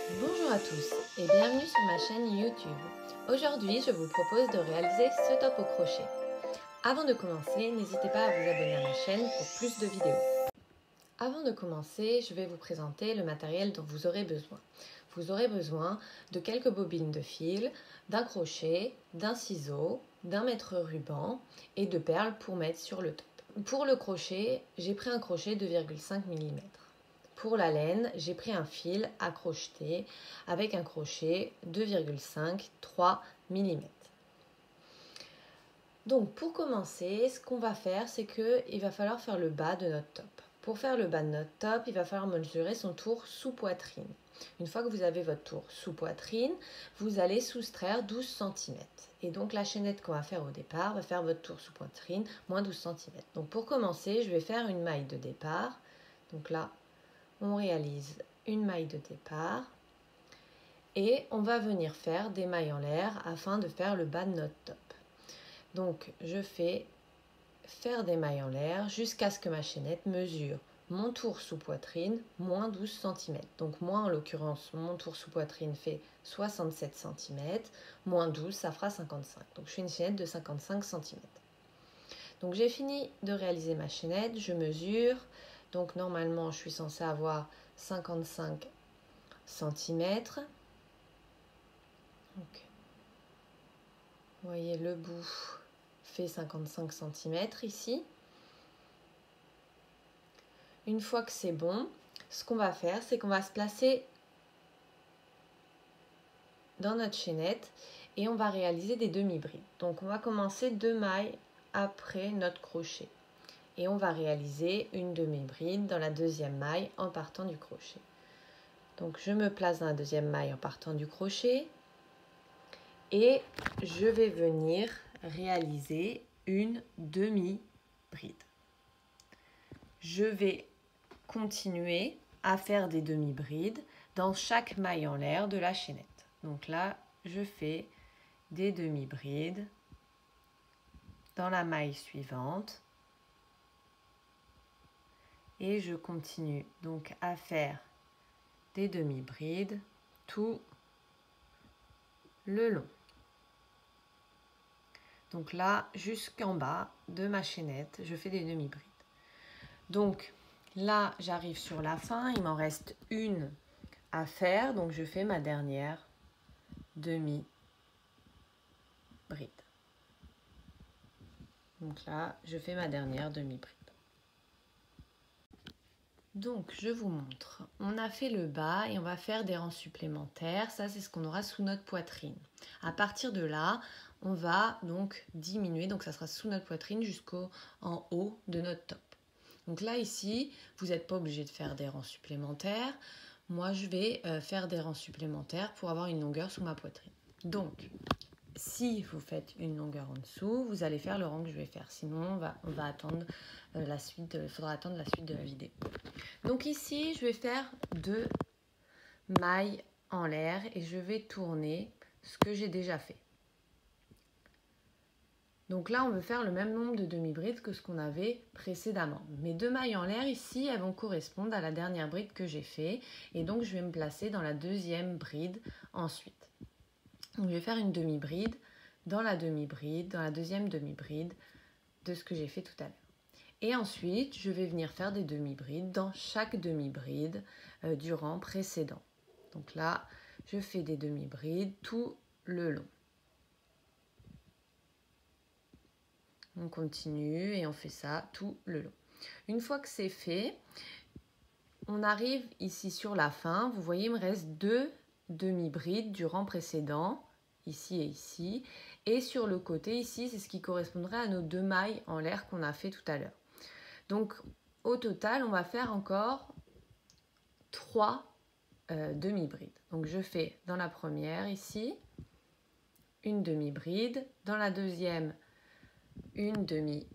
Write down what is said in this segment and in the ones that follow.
Bonjour à tous et bienvenue sur ma chaîne YouTube. Aujourd'hui, je vous propose de réaliser ce top au crochet. Avant de commencer, n'hésitez pas à vous abonner à ma chaîne pour plus de vidéos. Avant de commencer, je vais vous présenter le matériel dont vous aurez besoin. Vous aurez besoin de quelques bobines de fil, d'un crochet, d'un ciseau, d'un mètre-ruban et de perles pour mettre sur le top. Pour le crochet, j'ai pris un crochet 2,5 mm. Pour la laine, j'ai pris un fil à crocheter avec un crochet 2,5-3 mm. Donc pour commencer, ce qu'on va faire, c'est qu'il va falloir faire le bas de notre top. Pour faire le bas de notre top, il va falloir mesurer son tour sous poitrine. Une fois que vous avez votre tour sous poitrine, vous allez soustraire 12 cm. Et donc la chaînette qu'on va faire au départ va faire votre tour sous poitrine, moins 12 cm. Donc pour commencer, je vais faire une maille de départ. Donc là, on réalise une maille de départ et on va venir faire des mailles en l'air afin de faire le bas de notre top. Donc je fais faire des mailles en l'air jusqu'à ce que ma chaînette mesure mon tour sous poitrine moins 12 cm. Donc moi en l'occurrence mon tour sous poitrine fait 67 cm, moins 12 ça fera 55. Donc je fais une chaînette de 55 cm. Donc j'ai fini de réaliser ma chaînette, je mesure. Donc normalement je suis censée avoir 55 cm. Donc, vous voyez le bout fait 55 cm ici. Une fois que c'est bon, ce qu'on va faire, c'est qu'on va se placer dans notre chaînette et on va réaliser des demi-brides. Donc on va commencer 2 mailles après notre crochet. Et on va réaliser une demi-bride dans la deuxième maille en partant du crochet. Donc je me place dans la deuxième maille en partant du crochet et je vais venir réaliser une demi-bride. Je vais continuer à faire des demi-brides dans chaque maille en l'air de la chaînette. Donc là, je fais des demi-brides dans la maille suivante et je continue donc à faire des demi-brides tout le long. Donc là, jusqu'en bas de ma chaînette, je fais des demi-brides. Donc là, j'arrive sur la fin, il m'en reste une à faire, donc je fais ma dernière demi-bride. Donc là, je fais ma dernière demi-bride. Donc, je vous montre. On a fait le bas et on va faire des rangs supplémentaires. Ça, c'est ce qu'on aura sous notre poitrine. À partir de là, on va donc diminuer. Donc, ça sera sous notre poitrine jusqu'en haut de notre top. Donc là, ici, vous n'êtes pas obligé de faire des rangs supplémentaires. Moi, je vais faire des rangs supplémentaires pour avoir une longueur sous ma poitrine. Donc, si vous faites une longueur en dessous, vous allez faire le rang que je vais faire. Sinon, on va attendre la suite. Il faudra attendre la suite de la vidéo. Donc ici, je vais faire 2 mailles en l'air et je vais tourner ce que j'ai déjà fait. Donc là, on veut faire le même nombre de demi-brides que ce qu'on avait précédemment. Mes 2 mailles en l'air ici, elles vont correspondre à la dernière bride que j'ai fait. Et donc, je vais me placer dans la deuxième bride ensuite. Donc, je vais faire une demi-bride dans la demi-bride, dans la deuxième demi-bride de ce que j'ai fait tout à l'heure. Et ensuite, je vais venir faire des demi-brides dans chaque demi-bride du rang précédent. Donc là, je fais des demi-brides tout le long. On continue et on fait ça tout le long. Une fois que c'est fait, on arrive ici sur la fin. Vous voyez, il me reste 2 demi-brides du rang précédent, ici et ici. Et sur le côté, ici, c'est ce qui correspondrait à nos 2 mailles en l'air qu'on a fait tout à l'heure. Donc, au total, on va faire encore 3 demi-brides. Donc, je fais dans la première, ici, une demi-bride. Dans la deuxième, une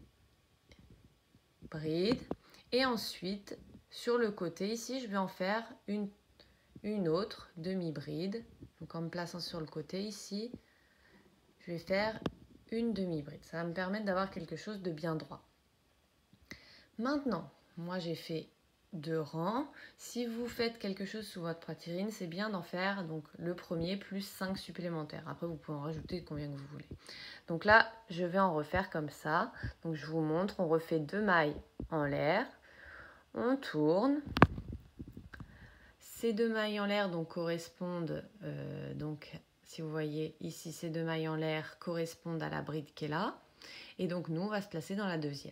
demi-bride. Et ensuite, sur le côté, ici, je vais en faire une autre demi-bride. Donc, en me plaçant sur le côté, ici, je vais faire une demi-bride. Ça va me permettre d'avoir quelque chose de bien droit. Maintenant, moi j'ai fait de rang. Si vous faites quelque chose sous votre poitrine, c'est bien d'en faire donc le premier plus 5 supplémentaires. Après, vous pouvez en rajouter combien que vous voulez. Donc là, je vais en refaire comme ça. Donc je vous montre, on refait 2 mailles en l'air, on tourne. Ces 2 mailles en l'air donc correspondent, donc si vous voyez ici, ces 2 mailles en l'air correspondent à la bride qui est là. Et donc nous, on va se placer dans la deuxième.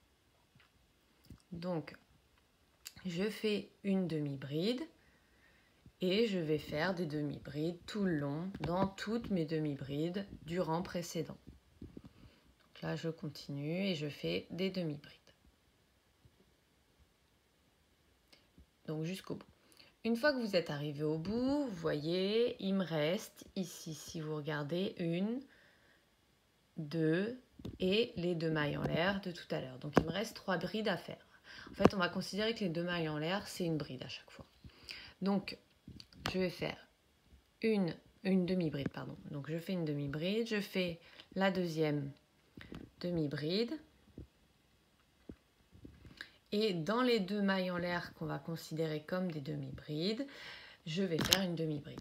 Donc, je fais une demi-bride et je vais faire des demi-brides tout le long dans toutes mes demi-brides du rang précédent. Donc là, je continue et je fais des demi-brides. Donc jusqu'au bout. Une fois que vous êtes arrivé au bout, vous voyez, il me reste ici, si vous regardez, 1, 2 et les 2 mailles en l'air de tout à l'heure. Donc il me reste 3 brides à faire. En fait, on va considérer que les 2 mailles en l'air, c'est une bride à chaque fois. Donc, je vais faire une demi-bride, pardon. Donc, je fais une demi-bride, je fais la deuxième demi-bride. Et dans les 2 mailles en l'air qu'on va considérer comme des demi-brides, je vais faire une demi-bride.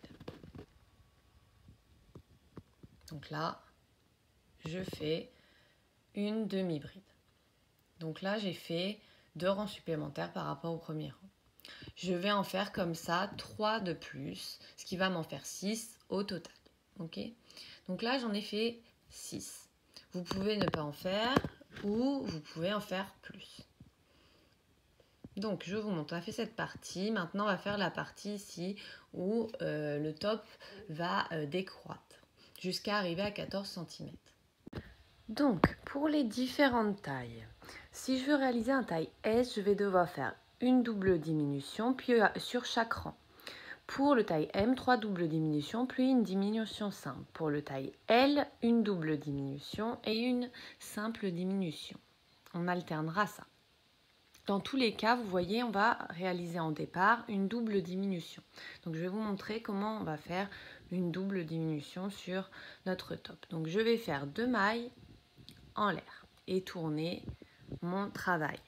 Donc là, je fais une demi-bride. Donc là, j'ai fait 2 rangs supplémentaires par rapport au premier rang. Je vais en faire comme ça 3 de plus, ce qui va m'en faire 6 au total. Ok ? Donc là, j'en ai fait 6. Vous pouvez ne pas en faire ou vous pouvez en faire plus. Donc, je vous montre, on a fait cette partie. Maintenant, on va faire la partie ici où le top va décroître jusqu'à arriver à 14 cm. Donc, pour les différentes tailles, si je veux réaliser un taille S, je vais devoir faire une double diminution puis sur chaque rang. Pour le taille M, 3 doubles diminutions puis une diminution simple. Pour le taille L, une double diminution et une simple diminution. On alternera ça. Dans tous les cas, vous voyez, on va réaliser en départ une double diminution. Donc, je vais vous montrer comment on va faire une double diminution sur notre top. Donc, je vais faire 2 mailles en l'air et tourner mon travail.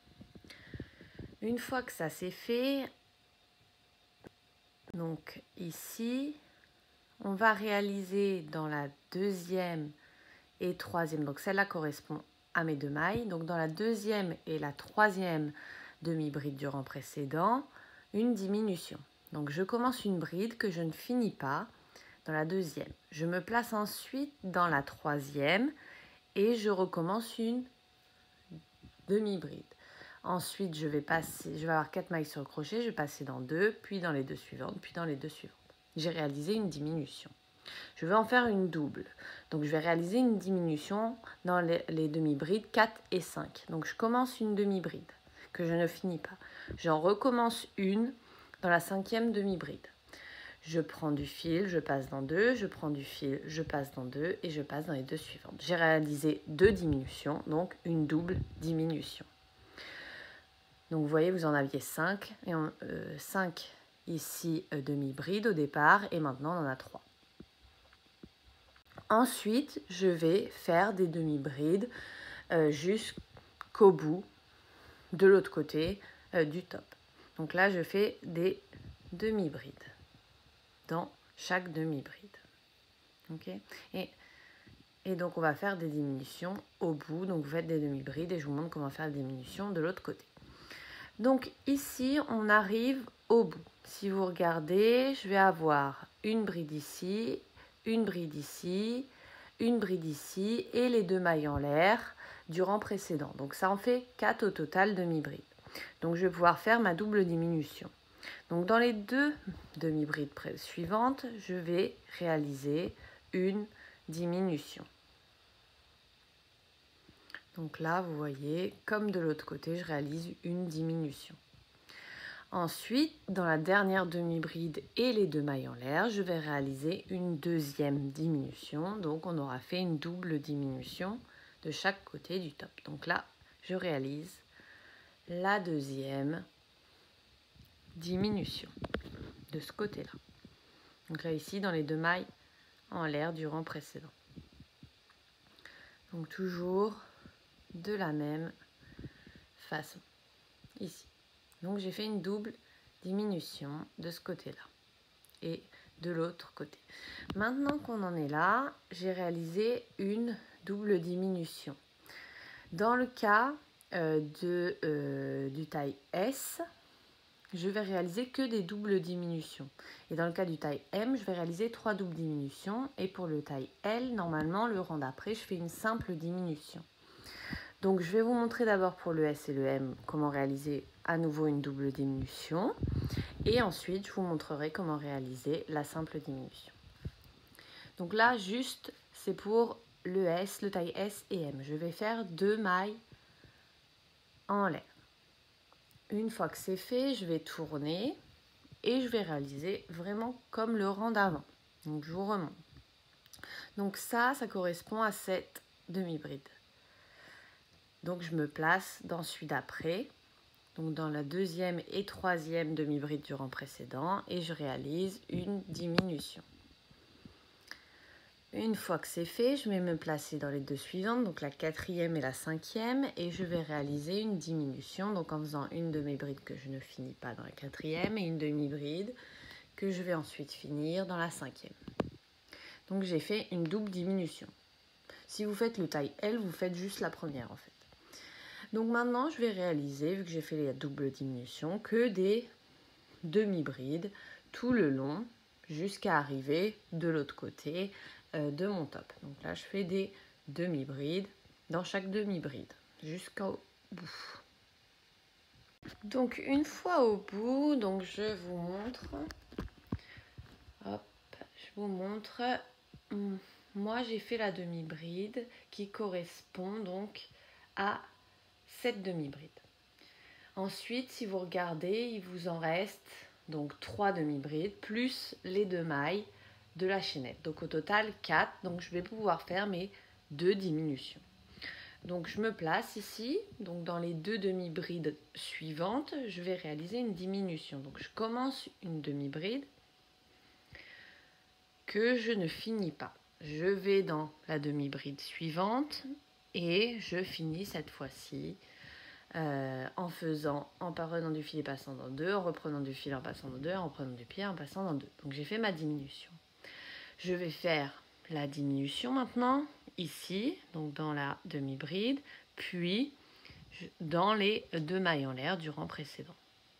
Une fois que ça c'est fait, donc ici, on va réaliser dans la deuxième et troisième, donc celle-là correspond à mes 2 mailles, donc dans la deuxième et la troisième demi-bride du rang précédent, une diminution. Donc je commence une bride que je ne finis pas dans la deuxième. Je me place ensuite dans la troisième et je recommence une demi-bride. Ensuite, je vais avoir 4 mailles sur le crochet, je vais passer dans 2, puis dans les 2 suivantes, puis dans les 2 suivantes. J'ai réalisé une diminution. Je vais en faire une double. Donc, je vais réaliser une diminution dans les demi-brides 4 et 5. Donc, je commence une demi-bride que je ne finis pas. J'en recommence une dans la 5e demi-bride. Je prends du fil, je passe dans 2, je prends du fil, je passe dans 2 et je passe dans les 2 suivantes. J'ai réalisé 2 diminutions, donc une double diminution. Donc vous voyez, vous en aviez 5, et 5 ici demi-bride au départ, et maintenant on en a 3. Ensuite, je vais faire des demi-brides jusqu'au bout de l'autre côté du top. Donc là, je fais des demi-brides dans chaque demi-bride. Okay, et donc on va faire des diminutions au bout. Donc vous faites des demi-brides et je vous montre comment faire des diminutions de l'autre côté. Donc ici, on arrive au bout. Si vous regardez, je vais avoir une bride ici, une bride ici, une bride ici et les 2 mailles en l'air du rang précédent. Donc ça en fait 4 au total demi-brides. Donc je vais pouvoir faire ma double diminution. Donc dans les 2 demi-brides suivantes, je vais réaliser une diminution. Donc là, vous voyez, comme de l'autre côté, je réalise une diminution. Ensuite, dans la dernière demi-bride et les 2 mailles en l'air, je vais réaliser une deuxième diminution. Donc, on aura fait une double diminution de chaque côté du top. Donc là, je réalise la deuxième diminution de ce côté-là. Donc là, ici, dans les 2 mailles en l'air du rang précédent. Donc, toujours de la même façon, ici. Donc j'ai fait une double diminution de ce côté-là et de l'autre côté. Maintenant qu'on en est là, j'ai réalisé une double diminution. Dans le cas du taille S, je vais réaliser que des doubles diminutions. Et dans le cas du taille M, je vais réaliser 3 doubles diminutions. Et pour le taille L, normalement, le rang d'après, je fais une simple diminution. Donc, je vais vous montrer d'abord pour le S et le M comment réaliser à nouveau une double diminution. Et ensuite, je vous montrerai comment réaliser la simple diminution. Donc là, juste, c'est pour le S, le taille S et M. Je vais faire 2 mailles en l'air. Une fois que c'est fait, je vais tourner et je vais réaliser vraiment comme le rang d'avant. Donc je vous remonte. Donc ça correspond à cette demi-bride. Donc je me place dans celui d'après, donc dans la deuxième et troisième demi-bride du rang précédent, et je réalise une diminution. Une fois que c'est fait, je vais me placer dans les deux suivantes, donc la quatrième et la cinquième, et je vais réaliser une diminution, donc en faisant une demi-bride que je ne finis pas dans la quatrième et une demi-bride que je vais ensuite finir dans la cinquième. Donc j'ai fait une double diminution. Si vous faites le taille L, vous faites juste la première en fait. Donc maintenant, je vais réaliser, vu que j'ai fait la double diminution, que des demi-brides tout le long jusqu'à arriver de l'autre côté de mon top. Donc là, je fais des demi-brides dans chaque demi-bride jusqu'au bout. Donc une fois au bout, donc je vous montre. Hop, je vous montre. Moi, j'ai fait la demi-bride qui correspond donc à cette demi-bride. Ensuite, si vous regardez, il vous en reste donc 3 demi-brides plus les 2 mailles de la chaînette. Donc au total 4. Donc je vais pouvoir faire mes 2 diminutions. Donc je me place ici. Donc dans les 2 demi-brides suivantes, je vais réaliser une diminution. Donc je commence une demi-bride que je ne finis pas. Je vais dans la demi-bride suivante et je finis cette fois-ci en prenant du fil et passant dans 2, en reprenant du fil en passant dans 2, en reprenant du pied en passant dans 2. Donc j'ai fait ma diminution. Je vais faire la diminution maintenant, ici, donc dans la demi-bride, puis dans les 2 mailles en l'air du rang précédent.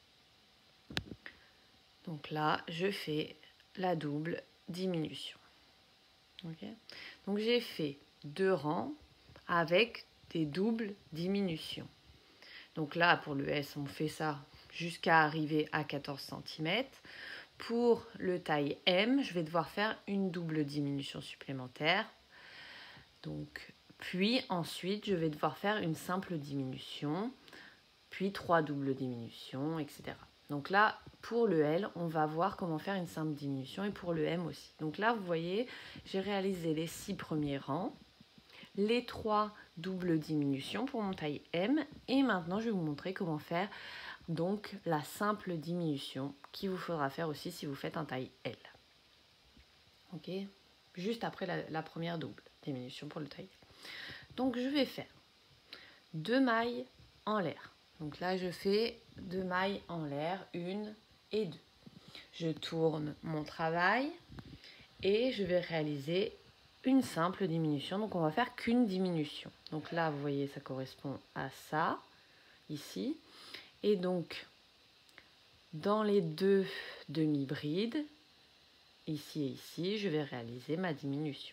Donc là, je fais la double diminution. Okay. Donc j'ai fait 2 rangs avec des doubles diminutions. Donc là, pour le S, on fait ça jusqu'à arriver à 14 cm. Pour le taille M, je vais devoir faire une double diminution supplémentaire. Donc, puis ensuite, je vais devoir faire une simple diminution, puis 3 doubles diminutions, etc. Donc là, pour le L, on va voir comment faire une simple diminution et pour le M aussi. Donc là, vous voyez, j'ai réalisé les 6 premiers rangs, les 3 doubles diminutions pour mon taille M et maintenant je vais vous montrer comment faire donc la simple diminution qu'il vous faudra faire aussi si vous faites un taille L. Ok, juste après la première double diminution pour le taille L. Donc je vais faire 2 mailles en l'air. Donc là je fais 2 mailles en l'air, 1 et 2. Je tourne mon travail et je vais réaliser une simple diminution. Donc on va faire qu'une diminution. Donc là vous voyez ça correspond à ça ici. Et donc dans les 2 demi-brides, ici et ici, je vais réaliser ma diminution.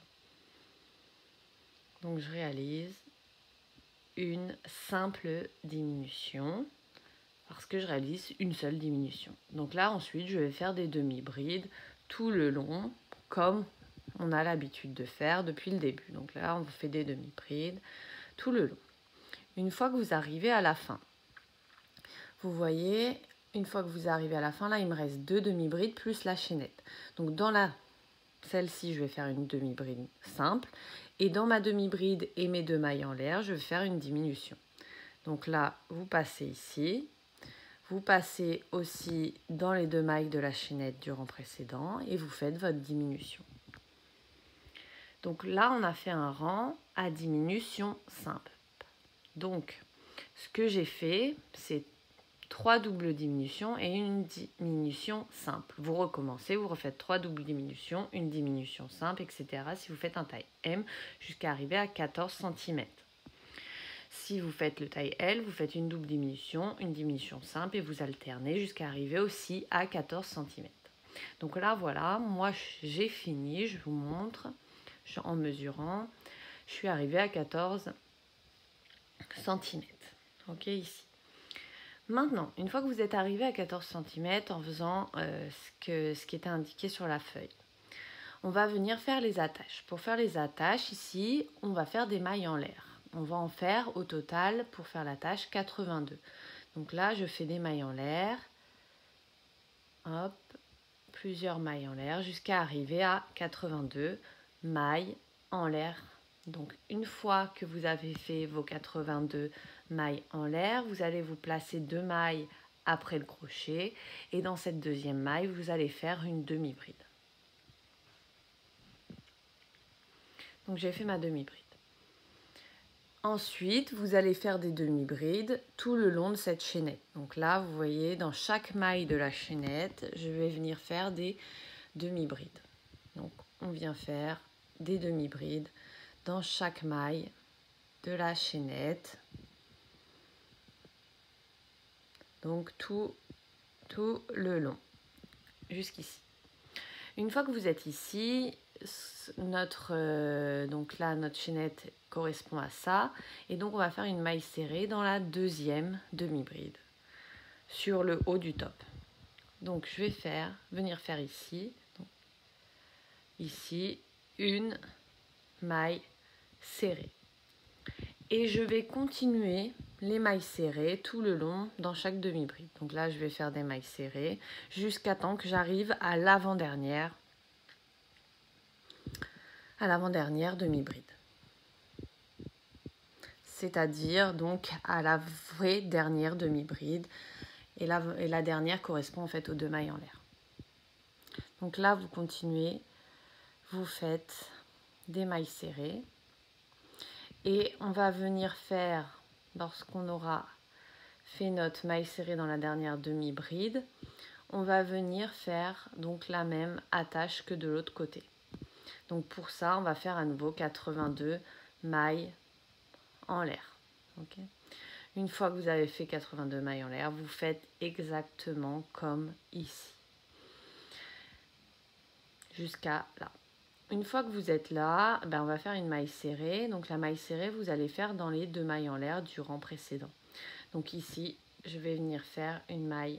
Donc je réalise une simple diminution parce que je réalise une seule diminution. Donc là ensuite je vais faire des demi-brides tout le long comme on a l'habitude de faire depuis le début. Donc là on fait des demi-brides tout le long. Une fois que vous arrivez à la fin, vous voyez, une fois que vous arrivez à la fin, là il me reste 2 demi-brides plus la chaînette. Donc dans celle-ci je vais faire une demi-bride simple et dans ma demi-bride et mes 2 mailles en l'air, je vais faire une diminution. Donc là vous passez ici. Vous passez aussi dans les 2 mailles de la chaînette du rang précédent et vous faites votre diminution. Donc là, on a fait un rang à diminution simple. Donc, ce que j'ai fait, c'est 3 doubles diminutions et une diminution simple. Vous recommencez, vous refaites 3 doubles diminutions, une diminution simple, etc. si vous faites un taille M jusqu'à arriver à 14 cm. Si vous faites le taille L, vous faites une double diminution, une diminution simple et vous alternez jusqu'à arriver aussi à 14 cm. Donc là, voilà, moi j'ai fini, je vous montre, en mesurant, je suis arrivée à 14 cm. Ok, ici. Maintenant, une fois que vous êtes arrivé à 14 cm en faisant ce qui était indiqué sur la feuille, on va venir faire les attaches. Pour faire les attaches, ici, on va faire des mailles en l'air. On va en faire au total, pour faire l'attache, 82. Donc là, je fais des mailles en l'air. Hop, plusieurs mailles en l'air jusqu'à arriver à 82 mailles en l'air. Donc une fois que vous avez fait vos 82 mailles en l'air, vous allez vous placer 2 mailles après le crochet et dans cette deuxième maille, vous allez faire une demi-bride. Donc j'ai fait ma demi-bride. Ensuite, vous allez faire des demi-brides tout le long de cette chaînette. Donc là, vous voyez, dans chaque maille de la chaînette, je vais venir faire des demi-brides. Donc on vient faire des demi-brides dans chaque maille de la chaînette. Donc tout le long, jusqu'ici. Une fois que vous êtes ici, notre chaînette correspond à ça. Et donc on va faire une maille serrée dans la deuxième demi-bride, sur le haut du top. Donc je vais venir faire ici, ici, une maille serrée. Et je vais continuer les mailles serrées tout le long dans chaque demi-bride. Donc là, je vais faire des mailles serrées jusqu'à temps que j'arrive à l'avant-dernière demi-bride. C'est-à-dire donc à la vraie dernière demi-bride. Et la dernière correspond en fait aux 2 mailles en l'air. Donc là, vous continuez, vous faites des mailles serrées. Et on va venir faire, lorsqu'on aura fait notre maille serrée dans la dernière demi-bride, on va venir faire donc la même attache que de l'autre côté. Donc pour ça, on va faire à nouveau 82 mailles en l'air. Okay. Une fois que vous avez fait 82 mailles en l'air, vous faites exactement comme ici. Jusqu'à là. Une fois que vous êtes là, on va faire une maille serrée. Donc la maille serrée, vous allez faire dans les 2 mailles en l'air du rang précédent. Donc ici, je vais venir faire une maille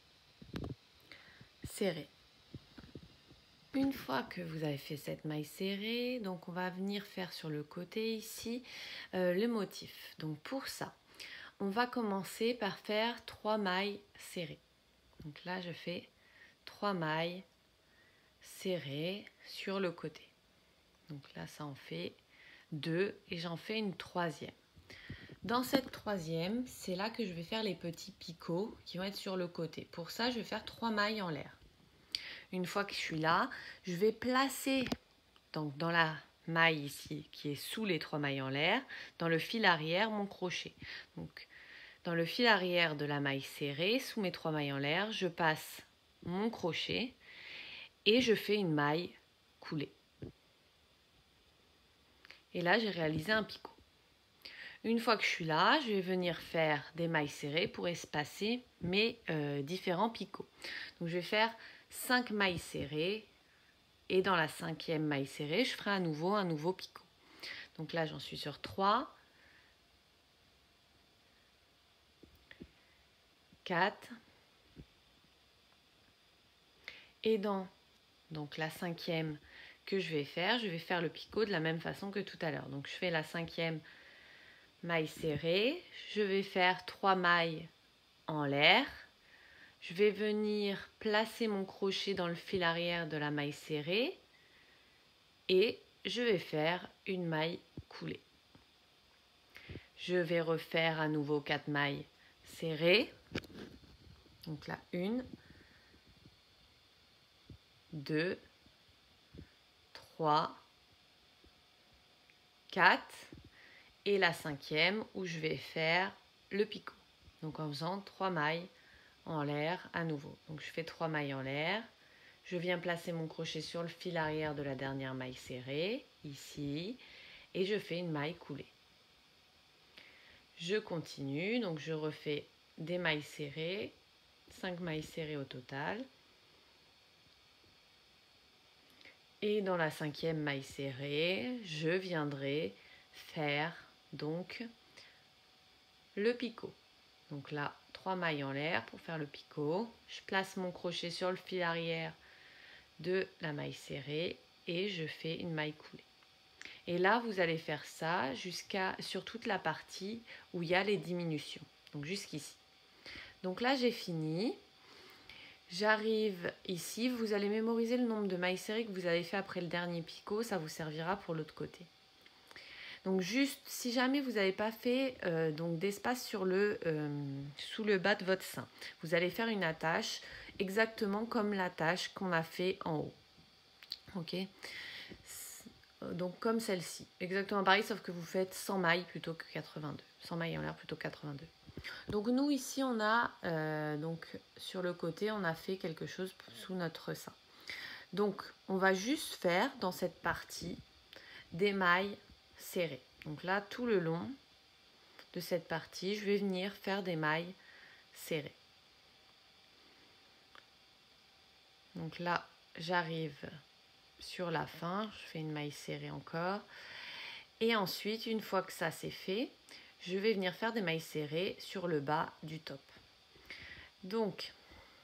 serrée. Une fois que vous avez fait cette maille serrée, donc on va venir faire sur le côté ici le motif. Donc pour ça, on va commencer par faire 3 mailles serrées. Donc là, je fais 3 mailles serrées sur le côté. Donc là, ça en fait 2 et j'en fais une troisième. Dans cette troisième, c'est là que je vais faire les petits picots qui vont être sur le côté. Pour ça, je vais faire 3 mailles en l'air. Une fois que je suis là, je vais placer donc dans la maille ici qui est sous les 3 mailles en l'air, dans le fil arrière, mon crochet. Donc dans le fil arrière de la maille serrée, sous mes 3 mailles en l'air, je passe mon crochet et je fais une maille coulée. Et là, j'ai réalisé un picot. Une fois que je suis là, je vais venir faire des mailles serrées pour espacer mes différents picots. Donc je vais faire 5 mailles serrées et dans la 5e maille serrée, je ferai à nouveau un nouveau picot. Donc là, j'en suis sur 3, 4 et dans donc la 5e que je vais faire le picot de la même façon que tout à l'heure. Donc je fais la 5e maille serrée, je vais faire 3 mailles en l'air, je vais venir placer mon crochet dans le fil arrière de la maille serrée et je vais faire une maille coulée. Je vais refaire à nouveau 4 mailles serrées, donc là 1, 2, 3, 4 et la 5e où je vais faire le picot. Donc en faisant 3 mailles en l'air à nouveau. Donc je fais 3 mailles en l'air. Je viens placer mon crochet sur le fil arrière de la dernière maille serrée, ici, et je fais une maille coulée. Je continue, donc je refais des mailles serrées, 5 mailles serrées au total. Et dans la 5e maille serrée, je viendrai faire donc le picot. Donc là, 3 mailles en l'air pour faire le picot. Je place mon crochet sur le fil arrière de la maille serrée et je fais une maille coulée. Et là, vous allez faire ça sur toute la partie où il y a les diminutions. Donc jusqu'ici. Donc là, j'ai fini. J'arrive ici, vous allez mémoriser le nombre de mailles serrées que vous avez fait après le dernier picot, ça vous servira pour l'autre côté. Donc juste, si jamais vous n'avez pas fait d'espace sous le bas de votre sein, vous allez faire une attache exactement comme l'attache qu'on a fait en haut. Ok. Donc comme celle-ci, exactement pareil, sauf que vous faites 100 mailles plutôt que 82. 100 mailles en l'air plutôt que 82. Donc nous ici on a donc sur le côté on a fait quelque chose sous notre sein. Donc on va juste faire dans cette partie des mailles serrées. Donc là tout le long de cette partie je vais venir faire des mailles serrées. Donc là j'arrive sur la fin, je fais une maille serrée encore. Et ensuite une fois que ça c'est fait, je vais venir faire des mailles serrées sur le bas du top. Donc,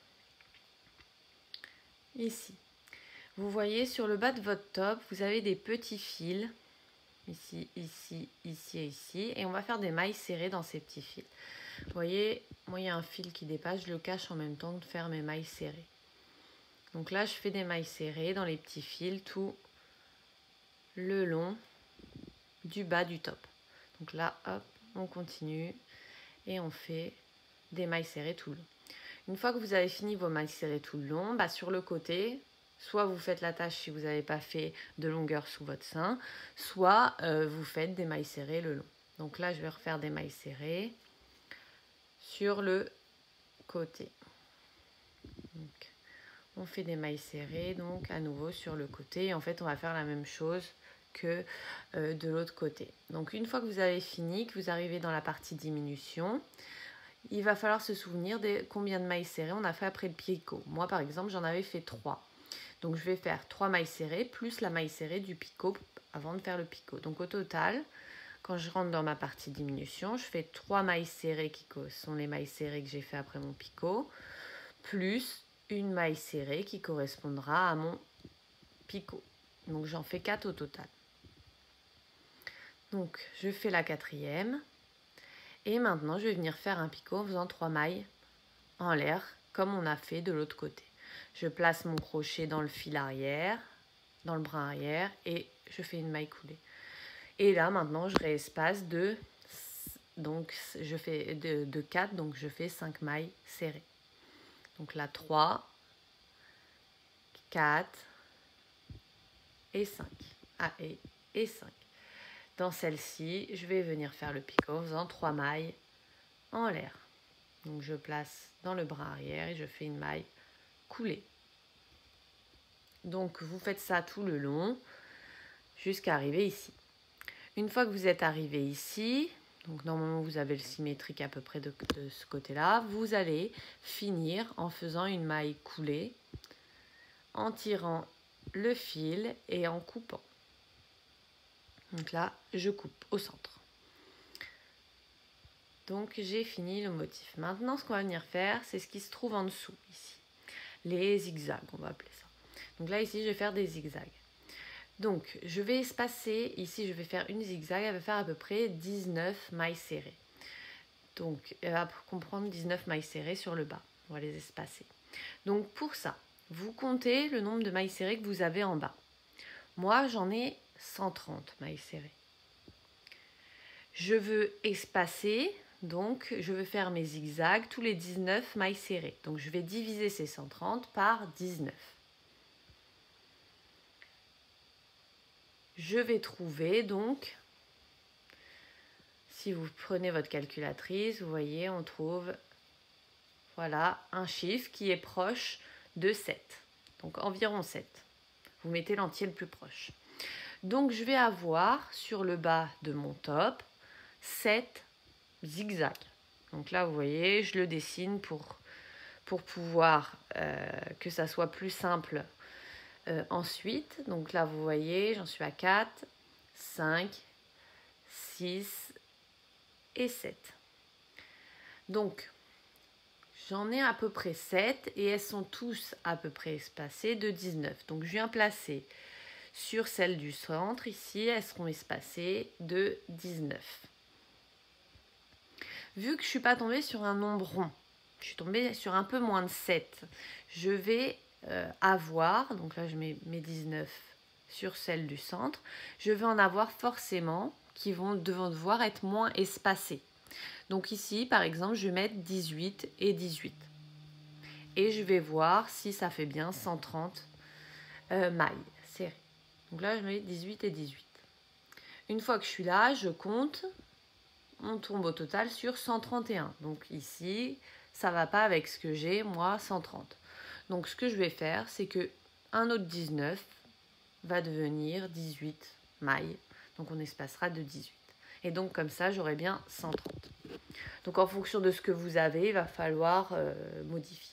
ici, vous voyez sur le bas de votre top, vous avez des petits fils, ici, ici, ici et ici, et on va faire des mailles serrées dans ces petits fils. Vous voyez, moi il y a un fil qui dépasse, je le cache en même temps que de faire mes mailles serrées. Donc là, je fais des mailles serrées dans les petits fils tout le long du bas du top. Donc là, hop, on continue et on fait des mailles serrées tout le long. Une fois que vous avez fini vos mailles serrées tout le long, sur le côté, soit vous faites la tâche si vous n'avez pas fait de longueur sous votre sein, soit vous faites des mailles serrées le long. Donc là, je vais refaire des mailles serrées sur le côté. Donc, on fait des mailles serrées donc à nouveau sur le côté. Et en fait, on va faire la même chose que de l'autre côté. Donc une fois que vous avez fini, que vous arrivez dans la partie diminution, il va falloir se souvenir de combien de mailles serrées on a fait après le picot. Moi par exemple j'en avais fait 3. Donc je vais faire 3 mailles serrées plus la maille serrée du picot avant de faire le picot. Donc au total, quand je rentre dans ma partie diminution, je fais 3 mailles serrées qui sont les mailles serrées que j'ai fait après mon picot, plus une maille serrée qui correspondra à mon picot. Donc j'en fais 4 au total. Donc je fais la 4e et maintenant je vais venir faire un picot en faisant 3 mailles en l'air comme on a fait de l'autre côté. Je place mon crochet dans le fil arrière, dans le brin arrière et je fais une maille coulée. Et là maintenant je réespace donc je fais de 4, donc je fais 5 mailles serrées. Donc là 3, 4 et 5. Ah, et 5. Dans celle-ci, je vais venir faire le picot en faisant 3 mailles en l'air. Donc je place dans le bras arrière et je fais une maille coulée. Donc vous faites ça tout le long jusqu'à arriver ici. Une fois que vous êtes arrivé ici, donc normalement vous avez le symétrique à peu près de ce côté-là, vous allez finir en faisant une maille coulée, en tirant le fil et en coupant. Donc là, je coupe au centre. Donc j'ai fini le motif. Maintenant, ce qu'on va venir faire, c'est ce qui se trouve en dessous, ici. Les zigzags, on va appeler ça. Donc là, ici, je vais faire des zigzags. Donc, je vais espacer, ici, je vais faire une zigzag, elle va faire à peu près 19 mailles serrées. Donc, elle va comprendre 19 mailles serrées sur le bas. On va les espacer. Donc, pour ça, vous comptez le nombre de mailles serrées que vous avez en bas. Moi, j'en ai 130 mailles serrées. Je veux espacer, donc je veux faire mes zigzags tous les 19 mailles serrées. Donc je vais diviser ces 130 par 19. Je vais trouver donc si vous prenez votre calculatrice, vous voyez, on trouve voilà, un chiffre qui est proche de 7. Donc environ 7. Vous mettez l'entier le plus proche. Donc je vais avoir sur le bas de mon top 7 zigzags. Donc là, vous voyez, je le dessine pour pouvoir que ça soit plus simple ensuite. Donc là, vous voyez, j'en suis à 4, 5, 6 et 7. Donc, j'en ai à peu près 7 et elles sont tous à peu près espacées de 19. Donc, je viens placer sur celle du centre. Ici, elles seront espacées de 19. Vu que je ne suis pas tombée sur un nombre rond, je suis tombée sur un peu moins de 7, je vais avoir, donc là je mets mes 19 sur celle du centre, je vais en avoir forcément qui vont devoir être moins espacées. Donc ici, par exemple, je vais mettre 18 et 18. Et je vais voir si ça fait bien 130 mailles serrées. Donc là, je mets 18 et 18. Une fois que je suis là, je compte. On tombe au total sur 131. Donc ici, ça ne va pas avec ce que j'ai, moi, 130. Donc ce que je vais faire, c'est que un autre 19 va devenir 18 mailles. Donc on espacera de 18. Et donc comme ça, j'aurai bien 130. Donc en fonction de ce que vous avez, il va falloir modifier.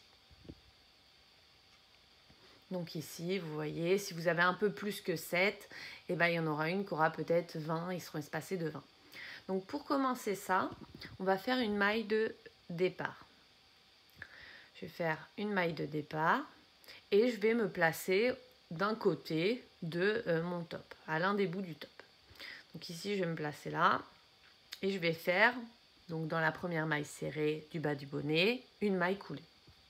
Donc ici, vous voyez, si vous avez un peu plus que 7, eh ben, il y en aura une qui aura peut-être 20, ils seront espacés de 20. Donc pour commencer ça, on va faire une maille de départ. Je vais faire une maille de départ et je vais me placer d'un côté de mon top, à l'un des bouts du top. Donc ici, je vais me placer là et je vais faire, donc dans la première maille serrée du bas du bonnet, une maille coulée.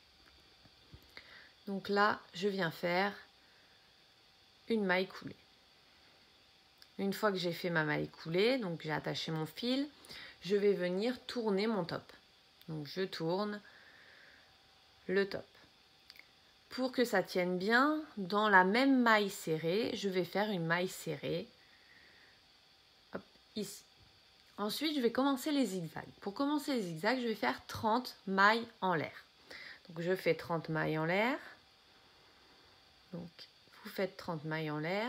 Donc là, je viens faire une maille coulée. Une fois que j'ai fait ma maille coulée, donc j'ai attaché mon fil, je vais venir tourner mon top. Donc je tourne le top. Pour que ça tienne bien, dans la même maille serrée, je vais faire une maille serrée hop, ici. Ensuite, je vais commencer les zigzags. Pour commencer les zigzags, je vais faire 30 mailles en l'air. Donc je fais 30 mailles en l'air. Donc vous faites 30 mailles en l'air.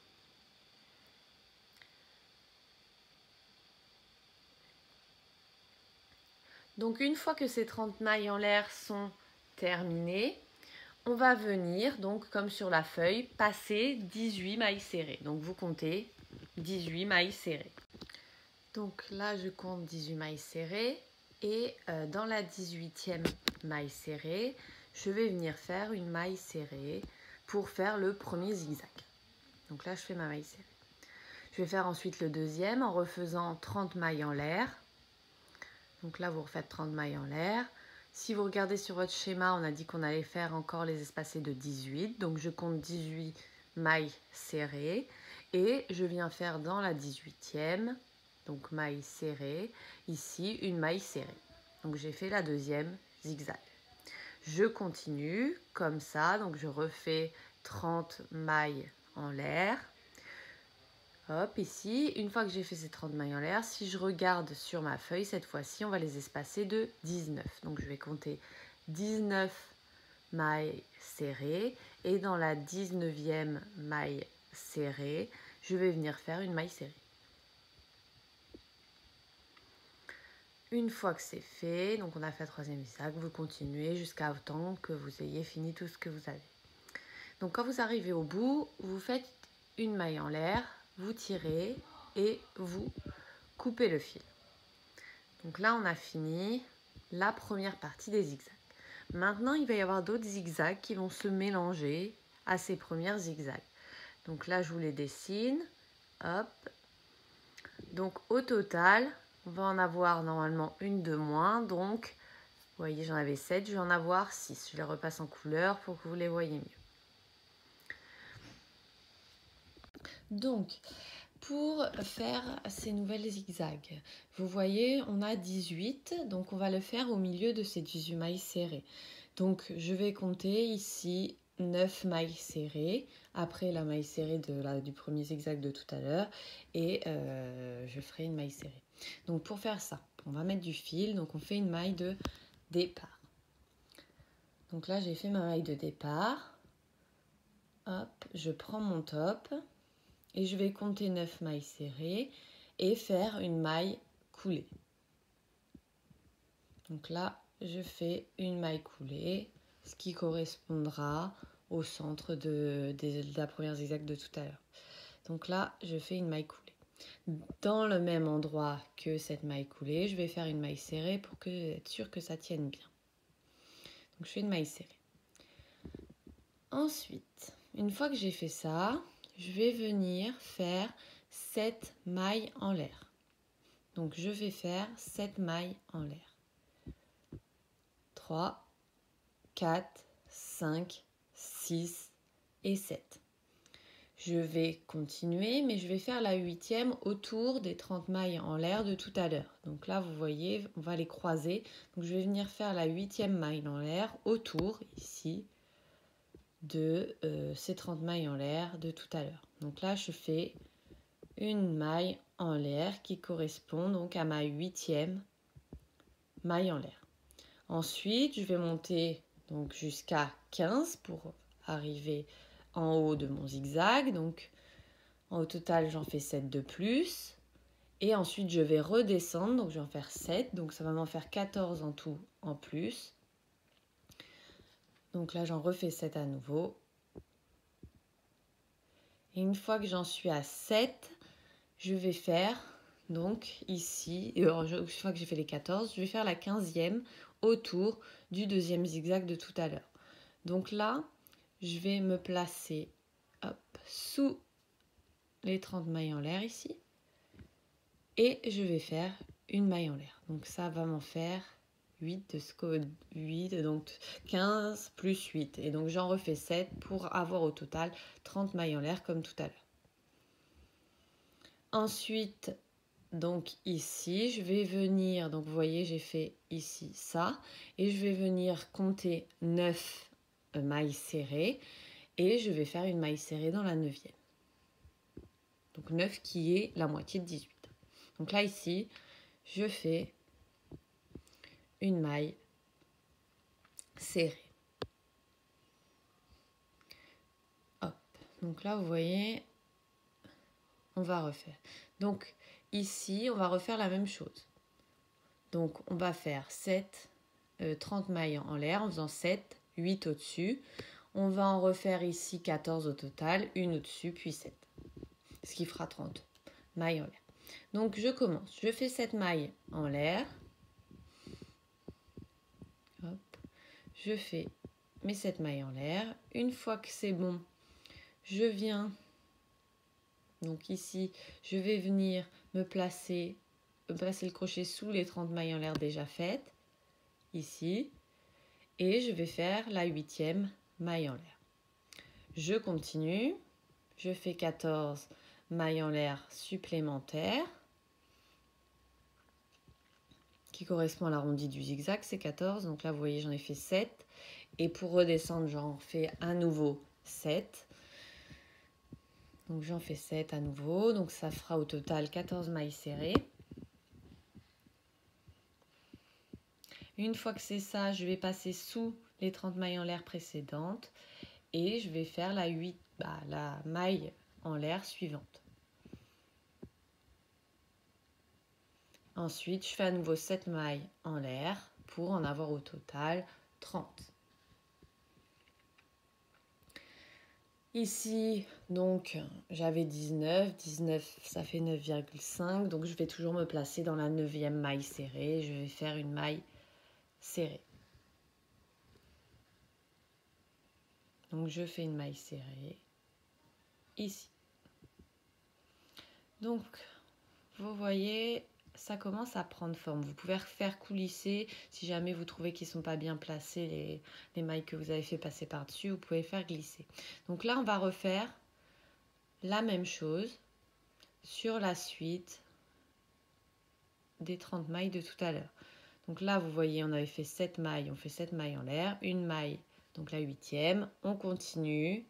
Donc une fois que ces 30 mailles en l'air sont terminées, on va venir, donc comme sur la feuille, passer 18 mailles serrées. Donc vous comptez 18 mailles serrées. Donc là, je compte 18 mailles serrées et dans la 18e maille serrée, je vais venir faire une maille serrée pour faire le premier zigzag. Donc là, je fais ma maille serrée. Je vais faire ensuite le deuxième en refaisant 30 mailles en l'air. Donc là, vous refaites 30 mailles en l'air. Si vous regardez sur votre schéma, on a dit qu'on allait faire encore les espacés de 18. Donc je compte 18 mailles serrées. Et je viens faire dans la 18e, donc maille serrée, ici une maille serrée. Donc j'ai fait la deuxième zigzag. Je continue comme ça, donc je refais 30 mailles en l'air. Hop, ici, une fois que j'ai fait ces 30 mailles en l'air, si je regarde sur ma feuille, cette fois-ci, on va les espacer de 19. Donc, je vais compter 19 mailles serrées. Et dans la 19e maille serrée, je vais venir faire une maille serrée. Une fois que c'est fait, donc on a fait la troisième zigzag, vous continuez jusqu'à autant que vous ayez fini tout ce que vous avez. Donc, quand vous arrivez au bout, vous faites une maille en l'air, vous tirez et vous coupez le fil. Donc là, on a fini la première partie des zigzags. Maintenant, il va y avoir d'autres zigzags qui vont se mélanger à ces premières zigzags. Donc là, je vous les dessine. Hop. Donc au total, on va en avoir normalement une de moins. Donc, vous voyez, j'en avais 7, je vais en avoir 6. Je les repasse en couleur pour que vous les voyez mieux. Donc, pour faire ces nouvelles zigzags, vous voyez, on a 18, donc on va le faire au milieu de ces 18 mailles serrées. Donc, je vais compter ici 9 mailles serrées, après la maille serrée du premier zigzag de tout à l'heure, et je ferai une maille serrée. Donc pour faire ça, on va mettre du fil, donc on fait une maille de départ. Donc là j'ai fait ma maille de départ, hop, je prends mon top et je vais compter 9 mailles serrées et faire une maille coulée. Donc là je fais une maille coulée, ce qui correspondra au centre de la première zigzag de tout à l'heure. Donc là je fais une maille coulée. Dans le même endroit que cette maille coulée, je vais faire une maille serrée pour être sûr que ça tienne bien. Donc je fais une maille serrée. Ensuite, une fois que j'ai fait ça, je vais venir faire 7 mailles en l'air. Donc je vais faire 7 mailles en l'air. 3, 4, 5, 6 et 7. Je vais continuer, mais je vais faire la 8e autour des 30 mailles en l'air de tout à l'heure. Donc là, vous voyez, on va les croiser. Donc je vais venir faire la 8e maille en l'air autour, ici, de ces 30 mailles en l'air de tout à l'heure. Donc là, je fais une maille en l'air qui correspond donc à ma 8e maille en l'air. Ensuite, je vais monter donc jusqu'à 15 pour arriver en haut de mon zigzag. Donc au total, j'en fais 7 de plus. Et ensuite, je vais redescendre. Donc je vais en faire 7. Donc ça va m'en faire 14 en tout en plus. Donc là, j'en refais 7 à nouveau. Et une fois que j'en suis à 7, je vais faire, donc ici, une fois que j'ai fait les 14, je vais faire la 15e autour du deuxième zigzag de tout à l'heure. Donc là, je vais me placer sous les 30 mailles en l'air ici. Et je vais faire une maille en l'air. Donc ça va m'en faire 8, donc 15 plus 8. Et donc j'en refais 7 pour avoir au total 30 mailles en l'air comme tout à l'heure. Ensuite, donc ici, je vais venir, donc vous voyez, j'ai fait ici ça. Et je vais venir compter 9 mailles serrées. Et je vais faire une maille serrée dans la 9e. Donc 9 qui est la moitié de 18. Donc là, ici, je fais une maille serrée. Hop. Donc là, vous voyez, on va refaire. Donc ici, on va refaire la même chose. Donc on va faire 30 mailles en l'air en faisant 7, 8 au-dessus. On va en refaire ici 14 au total, une au-dessus, puis 7. Ce qui fera 30 mailles en l'air. Donc je commence. Je fais 7 mailles en l'air. Hop. Je fais mes 7 mailles en l'air. Une fois que c'est bon, je viens, donc ici, je vais venir me placer le crochet sous les 30 mailles en l'air déjà faites, ici, et je vais faire la 8e maille en l'air. Je continue, je fais 14 mailles en l'air supplémentaires, qui correspond à l'arrondi du zigzag, c'est 14, donc là vous voyez j'en ai fait 7, et pour redescendre j'en fais à nouveau 7. Donc j'en fais 7 à nouveau, donc ça fera au total 14 mailles serrées. Une fois que c'est ça, je vais passer sous les 30 mailles en l'air précédentes et je vais faire la maille en l'air suivante. Ensuite, je fais à nouveau 7 mailles en l'air pour en avoir au total 30. Ici, donc, j'avais 19 ça fait 9,5, donc je vais toujours me placer dans la 9e maille serrée, je vais faire une maille serrée. Donc je fais une maille serrée ici. Donc, vous voyez, ça commence à prendre forme. Vous pouvez faire coulisser si jamais vous trouvez qu'ils ne sont pas bien placés, les mailles que vous avez fait passer par-dessus, vous pouvez faire glisser. Donc là, on va refaire la même chose sur la suite des 30 mailles de tout à l'heure. Donc là, vous voyez, on avait fait 7 mailles, on fait 7 mailles en l'air, une maille, donc la 8e, on continue,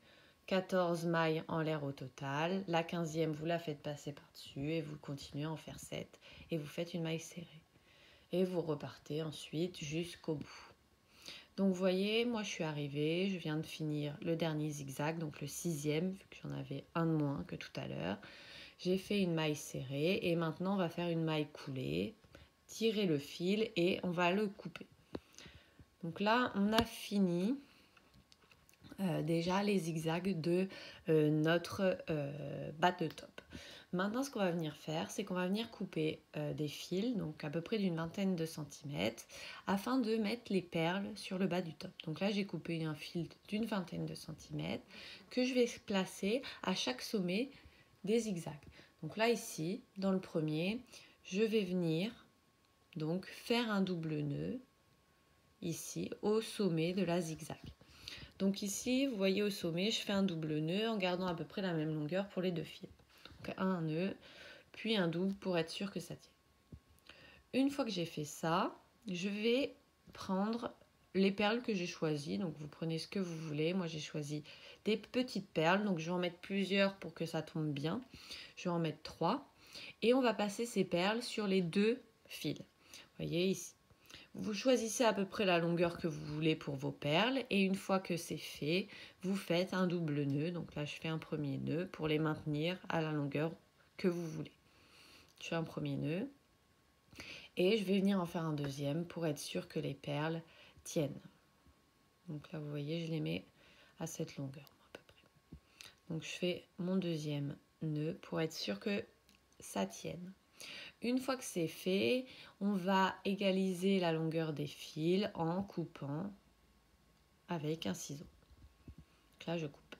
14 mailles en l'air au total. La 15e, vous la faites passer par-dessus et vous continuez à en faire 7. Et vous faites une maille serrée. Et vous repartez ensuite jusqu'au bout. Donc vous voyez, moi je suis arrivée, je viens de finir le dernier zigzag, donc le 6e, vu que j'en avais un de moins que tout à l'heure. J'ai fait une maille serrée et maintenant on va faire une maille coulée, tirer le fil et on va le couper. Donc là, on a fini déjà les zigzags de notre bas de top. Maintenant, ce qu'on va venir faire, c'est qu'on va venir couper des fils, donc à peu près d'une vingtaine de centimètres, afin de mettre les perles sur le bas du top. Donc là, j'ai coupé un fil d'une vingtaine de centimètres que je vais placer à chaque sommet des zigzags. Donc là, ici, dans le premier, je vais venir donc faire un double nœud ici au sommet de la zigzag. Donc ici, vous voyez au sommet, je fais un double nœud en gardant à peu près la même longueur pour les deux fils. Donc un nœud, puis un double pour être sûr que ça tient. Une fois que j'ai fait ça, je vais prendre les perles que j'ai choisies. Donc vous prenez ce que vous voulez. Moi j'ai choisi des petites perles, donc je vais en mettre plusieurs pour que ça tombe bien. Je vais en mettre 3. Et on va passer ces perles sur les deux fils. Vous voyez ici. Vous choisissez à peu près la longueur que vous voulez pour vos perles et une fois que c'est fait, vous faites un double nœud. Donc là, je fais un premier nœud pour les maintenir à la longueur que vous voulez. Je fais un premier nœud et je vais venir en faire un deuxième pour être sûr que les perles tiennent. Donc là, vous voyez, je les mets à cette longueur à peu près. Donc je fais mon deuxième nœud pour être sûr que ça tienne. Une fois que c'est fait, on va égaliser la longueur des fils en coupant avec un ciseau. Donc là, je coupe.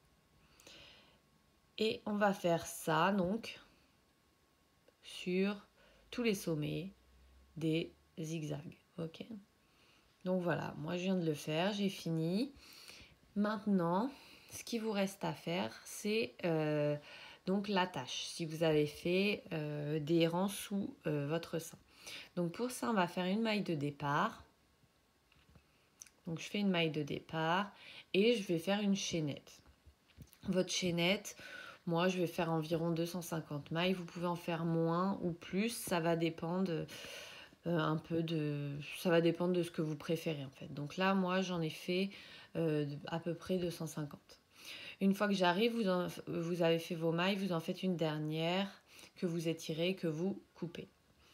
Et on va faire ça donc sur tous les sommets des zigzags. Ok. Donc voilà, moi je viens de le faire, j'ai fini. Maintenant, ce qui vous reste à faire, c'est donc l'attache. Si vous avez fait des rangs sous votre sein. Donc pour ça, on va faire une maille de départ. Donc je fais une maille de départ et je vais faire une chaînette. Votre chaînette, moi je vais faire environ 250 mailles. Vous pouvez en faire moins ou plus, ça va dépendre ça va dépendre de ce que vous préférez en fait. Donc là, moi j'en ai fait à peu près 250. Une fois que j'arrive, vous avez fait vos mailles, vous en faites une dernière que vous étirez, que vous coupez.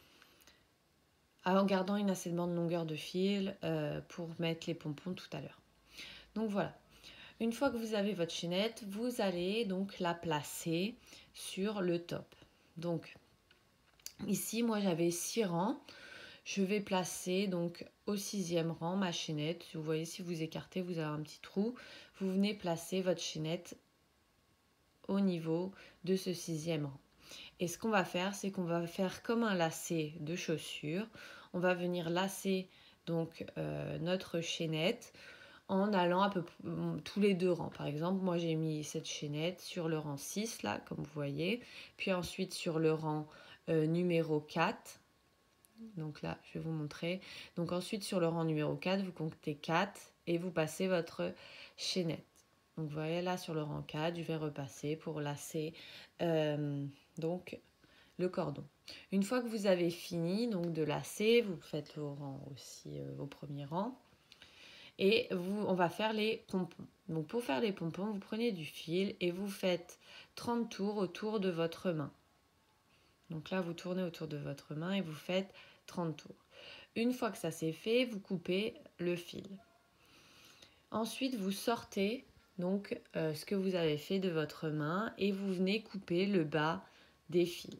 En gardant une assez bonne longueur de fil pour mettre les pompons tout à l'heure. Donc voilà. Une fois que vous avez votre chaînette, vous allez donc la placer sur le top. Donc ici, moi j'avais 6 rangs. Je vais placer donc au 6e rang ma chaînette. Vous voyez, si vous écartez, vous avez un petit trou. Vous venez placer votre chaînette au niveau de ce 6e rang. Et ce qu'on va faire, c'est qu'on va faire comme un lacet de chaussure. On va venir lacer donc notre chaînette en allant à peu près tous les 2 rangs. Par exemple, moi j'ai mis cette chaînette sur le rang 6 là, comme vous voyez. Puis ensuite sur le rang numéro 4. Donc là, je vais vous montrer. Donc ensuite sur le rang numéro 4, vous comptez 4 et vous passez votre chaînette. Donc vous voyez là sur le rang 4, je vais repasser pour lasser donc le cordon. Une fois que vous avez fini donc de lasser, vous faites au rang aussi au premier rang. Et on va faire les pompons. Donc pour faire les pompons, vous prenez du fil et vous faites 30 tours autour de votre main. Donc là, vous tournez autour de votre main et vous faites 30 tours. Une fois que ça c'est fait, vous coupez le fil. Ensuite, vous sortez donc ce que vous avez fait de votre main et vous venez couper le bas des fils.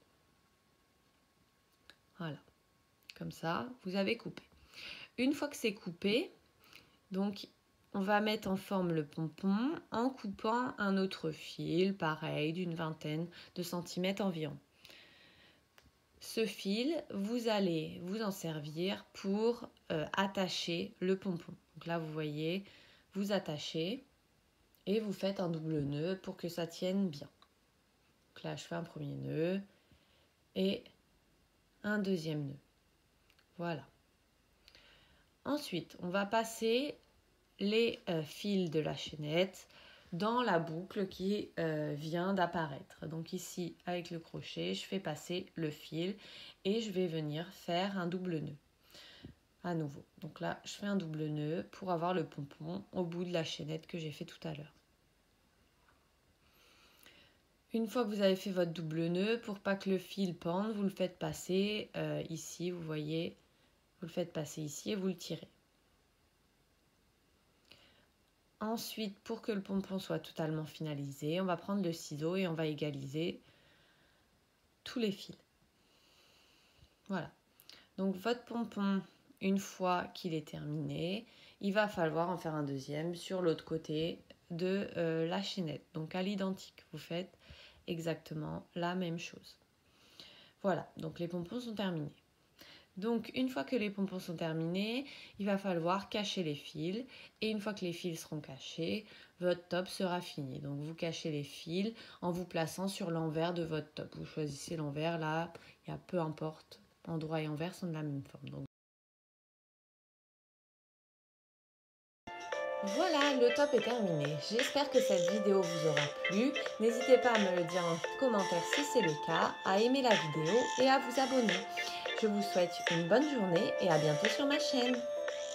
Voilà, comme ça, vous avez coupé. Une fois que c'est coupé, donc on va mettre en forme le pompon en coupant un autre fil, pareil, d'une vingtaine de centimètres environ. Ce fil, vous allez vous en servir pour attacher le pompon. Donc là, vous voyez, vous attachez et vous faites un double nœud pour que ça tienne bien. Donc là, je fais un premier nœud et un deuxième nœud. Voilà. Ensuite, on va passer les fils de la chaînette dans la boucle qui vient d'apparaître. Donc ici, avec le crochet, je fais passer le fil et je vais venir faire un double nœud à nouveau. Donc là, je fais un double nœud pour avoir le pompon au bout de la chaînette que j'ai fait tout à l'heure. Une fois que vous avez fait votre double nœud, pour pas que le fil pende, vous le faites passer ici, vous voyez, vous le faites passer ici et vous le tirez. Ensuite, pour que le pompon soit totalement finalisé, on va prendre le ciseau et on va égaliser tous les fils. Voilà. Donc votre pompon, une fois qu'il est terminé, il va falloir en faire un deuxième sur l'autre côté de la chaînette. Donc à l'identique, vous faites exactement la même chose. Voilà, donc les pompons sont terminés. Donc une fois que les pompons sont terminés, il va falloir cacher les fils. Et une fois que les fils seront cachés, votre top sera fini. Donc vous cachez les fils en vous plaçant sur l'envers de votre top. Vous choisissez l'envers, là, il y a peu importe. Endroit et envers sont de la même forme. Donc voilà, le top est terminé. J'espère que cette vidéo vous aura plu. N'hésitez pas à me le dire en commentaire si c'est le cas, à aimer la vidéo et à vous abonner. Je vous souhaite une bonne journée et à bientôt sur ma chaîne.